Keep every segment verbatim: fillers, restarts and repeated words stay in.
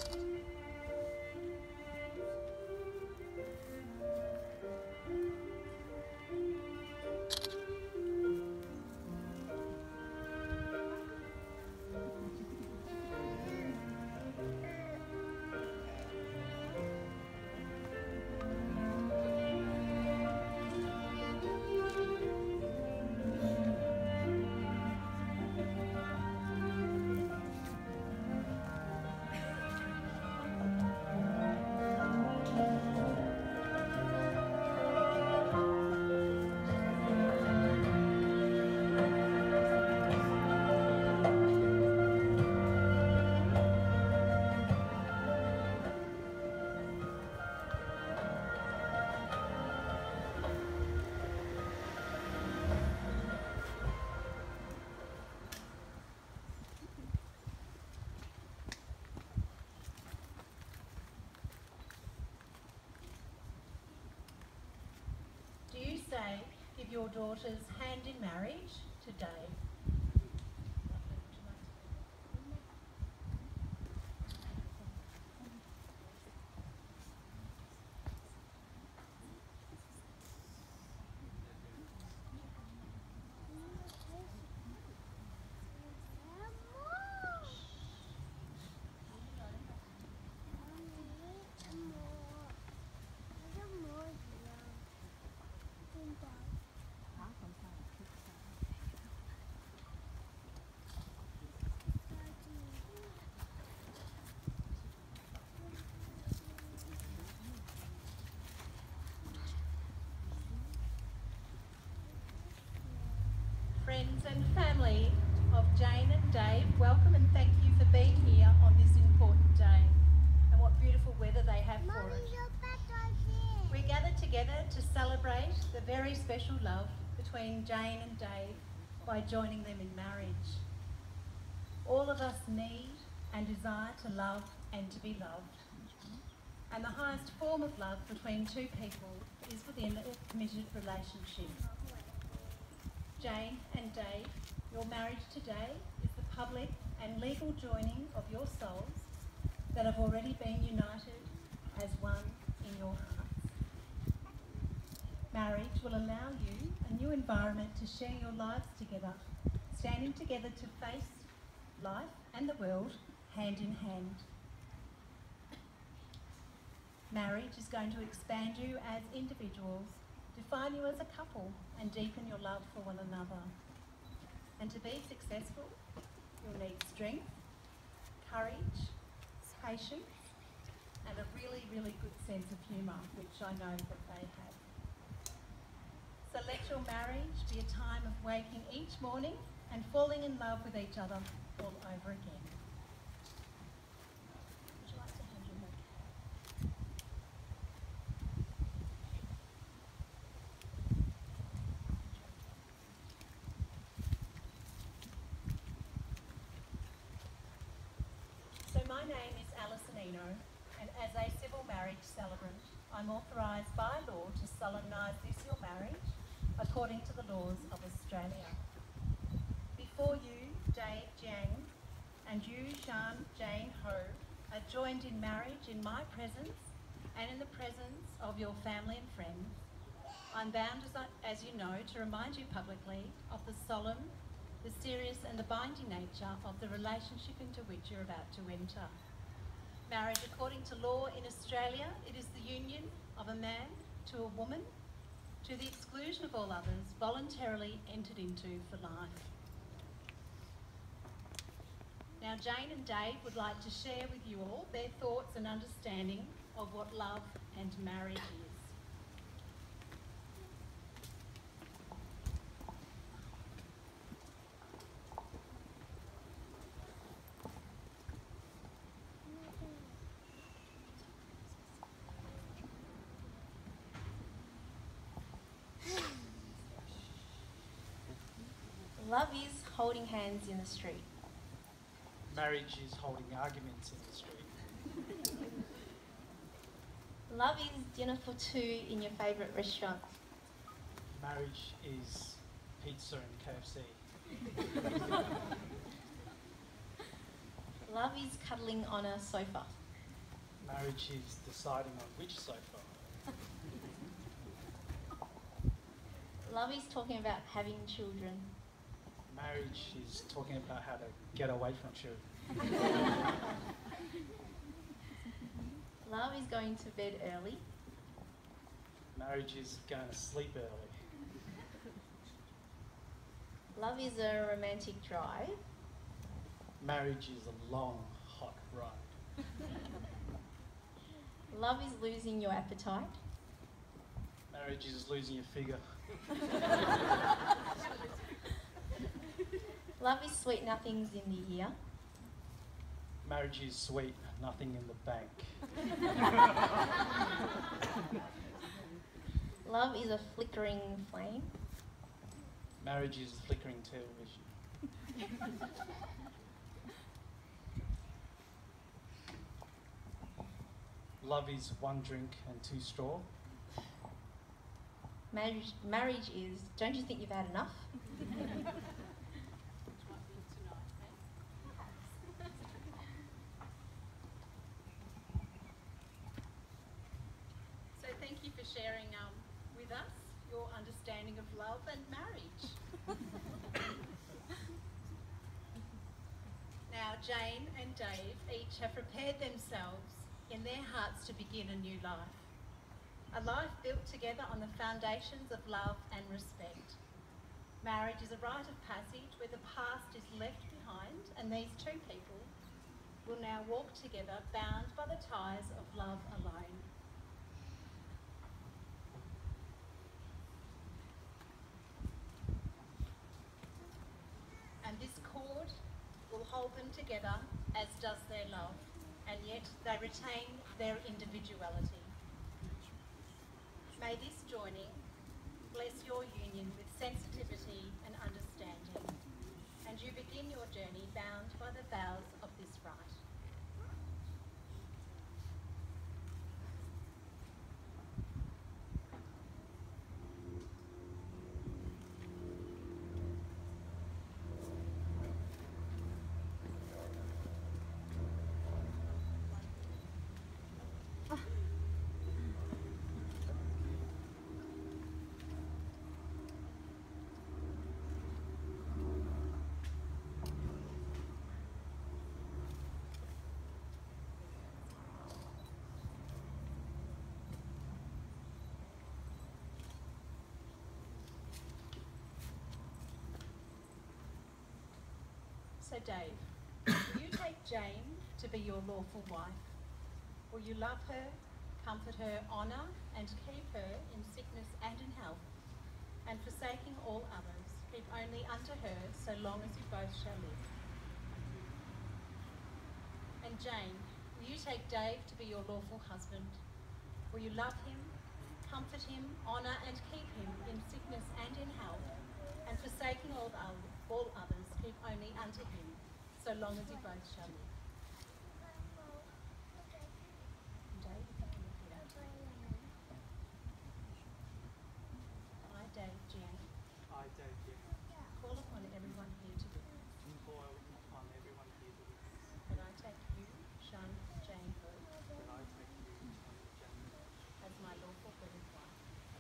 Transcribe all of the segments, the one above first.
Do you say, give your daughter's hand in marriage to Dave? Friends and family of Jane and Dave, welcome and thank you for being here on this important day. And what beautiful weather they have for Mommy, it. you're back right here. We're gathered together to celebrate the very special love between Jane and Dave by joining them in marriage. All of us need and desire to love and to be loved. And the highest form of love between two people is within a committed relationship. Jane and Dave, your marriage today is the public and legal joining of your souls that have already been united as one in your hearts. Marriage will allow you a new environment to share your lives together, standing together to face life and the world hand in hand. Marriage is going to expand you as individuals, define you as a couple, and deepen your love for one another. And to be successful, you'll need strength, courage, patience, and a really, really good sense of humour, which I know that they have. So let your marriage be a time of waking each morning and falling in love with each other all over again. Would you like to hand your mic? So my name is Alison Eno, and as a civil marriage celebrant, I'm authorised by law to solemnise this your marriage according to the laws of Australia. Before you, Dave Jiang, and you, Shan Jane Ho, are joined in marriage in my presence and in the presence of your family and friends. I'm bound, as, I, as you know, to remind you publicly of the solemn, the serious and the binding nature of the relationship into which you're about to enter. Marriage, according to law in Australia, it is the union of a man to a woman, to the exclusion of all others, voluntarily entered into for life. Now, Jane and Dave would like to share with you all their thoughts and understanding of what love and marriage is. Love is holding hands in the street. Marriage is holding arguments in the street. Love is dinner for two in your favourite restaurant. Marriage is pizza and K F C. Love is cuddling on a sofa. Marriage is deciding on which sofa. Love is talking about having children. Marriage is talking about how to get away from children. Love is going to bed early. Marriage is going to sleep early. Love is a romantic drive. Marriage is a long, hot ride. Love is losing your appetite. Marriage is losing your figure. Love is sweet nothings in the ear. Marriage is sweet, nothing in the bank. Love is a flickering flame. Marriage is flickering television. Love is one drink and two straw. Marriage, marriage is, don't you think you've had enough? So thank you for sharing um, with us your understanding of love and marriage. Now Jane and Dave each have prepared themselves in their hearts to begin a new life. A life built together on the foundations of love and respect. Marriage is a rite of passage where the past is left behind, and these two people will now walk together bound by the ties of love alone. And this cord will hold them together, as does their love, and yet they retain their individuality. May this joining bless your union with sensitivity and understanding, and you begin your journey bound by the vows of this rite. So Dave, will you take Jane to be your lawful wife? Will you love her, comfort her, honour and keep her in sickness and in health, and forsaking all others, keep only unto her so long as you both shall live? And Jane, will you take Dave to be your lawful husband? Will you love him, comfort him, honour and keep him in sickness and in health, and forsaking all, oth- all others, keep only unto him, so long as you both shall live? Dave, if you can repeat after me. I, Dave Gianni, I, Dave Gianni, call upon everyone here to witness call upon everyone here to witness that I take you, Shun Jane Ho, that I take you, Jane, as my lawful wedded wife.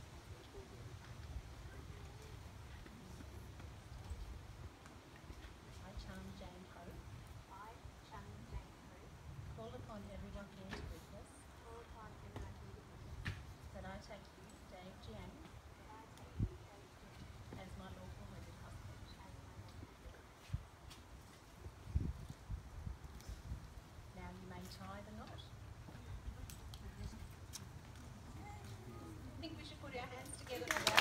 I, Chun Jane Ho, I, Chun Jane Ho, call upon everyone here to witness call upon everyone here to witness that I take you, Dave Gianni, that I take you, Dave Gianni, as my lawful wedded husband. as my lawful wedded Now you may tie the knot. I think we should put our hands together for that.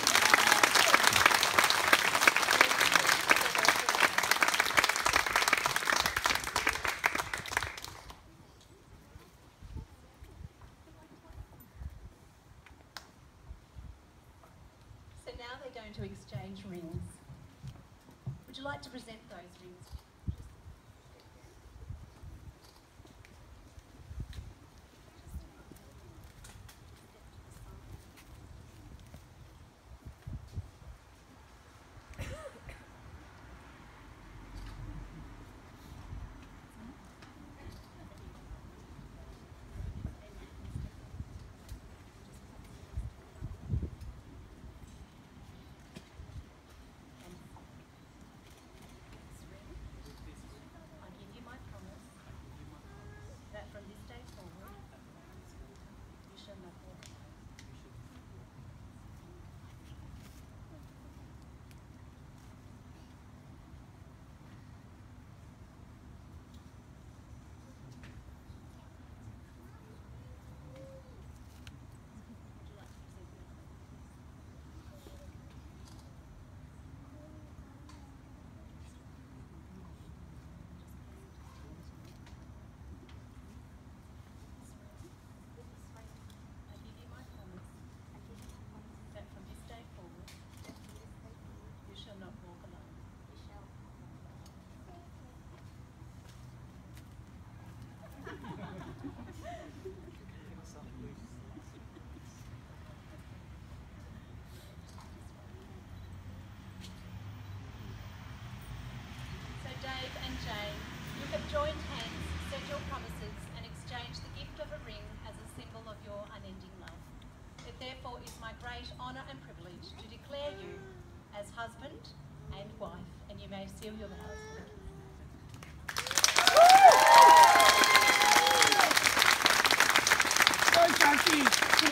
So now they're going to exchange rings. Would you like to present those rings? Jane, you have joined hands, said your promises, and exchanged the gift of a ring as a symbol of your unending love. It therefore is my great honour and privilege to declare you as husband and wife, and you may seal your vows. Go, Jackie!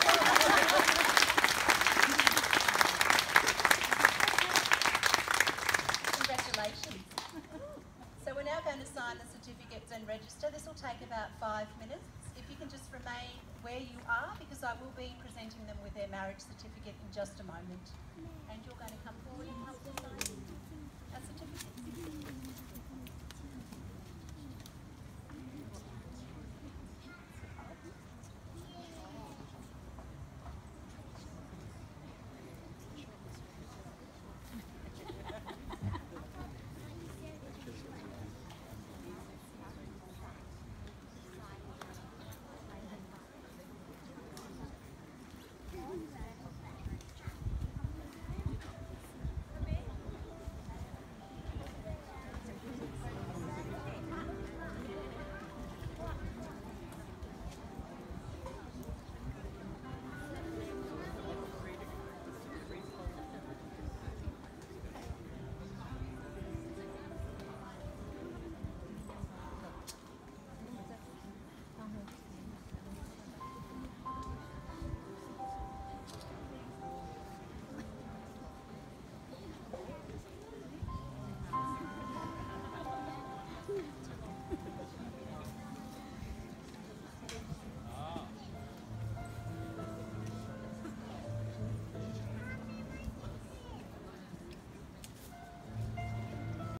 Congratulations. So we're now going to sign the certificates and register. This will take about five minutes. If you can just remain where you are, because I will be presenting them with their marriage certificate in just a moment. And you're going to come forward and help them sign our certificates.